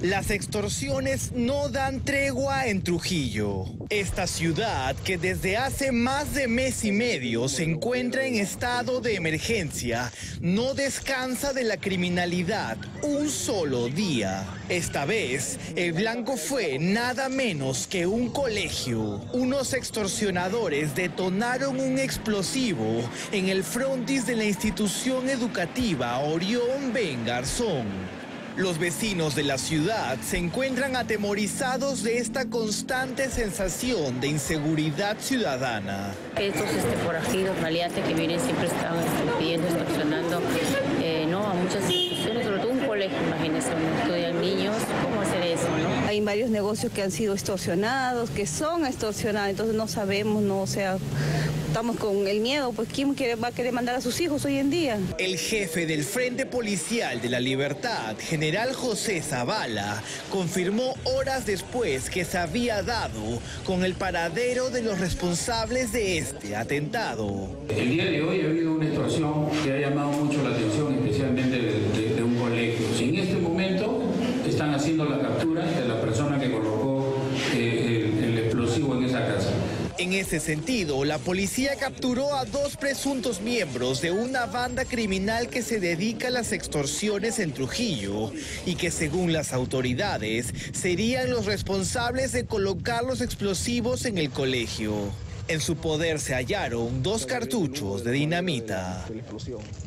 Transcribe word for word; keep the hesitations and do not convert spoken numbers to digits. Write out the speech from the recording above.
Las extorsiones no dan tregua en Trujillo. Esta ciudad, que desde hace más de mes y medio se encuentra en estado de emergencia, no descansa de la criminalidad un solo día. Esta vez, el blanco fue nada menos que un colegio. Unos extorsionadores detonaron un explosivo en el frontis de la institución educativa Orión Ben Garzón. Los vecinos de la ciudad se encuentran atemorizados de esta constante sensación de inseguridad ciudadana. Estos este, forajidos, maleantes que vienen siempre están este, pidiendo, extorsionando eh, ¿no? a muchas instituciones, sobre todo un colegio, imagínense, donde estudian niños, ¿cómo hacer eso? ¿no? Hay varios negocios que han sido extorsionados, que son extorsionados, entonces no sabemos, no, o sea, estamos con el miedo, pues ¿quién quiere, va a querer mandar a sus hijos hoy en día? El jefe del Frente Policial de la Libertad, general José Zavala, confirmó horas después que se había dado con el paradero de los responsables de este atentado. El día de hoy ha habido una extorsión que ha llamado mucho la atención, especialmente de, de, de un colegio. Si en este momento están haciendo la captura de la persona que colocó eh, el, el explosivo en esa casa. En ese sentido, la policía capturó a dos presuntos miembros de una banda criminal que se dedica a las extorsiones en Trujillo y que, según las autoridades, serían los responsables de colocar los explosivos en el colegio. En su poder se hallaron dos cartuchos de dinamita.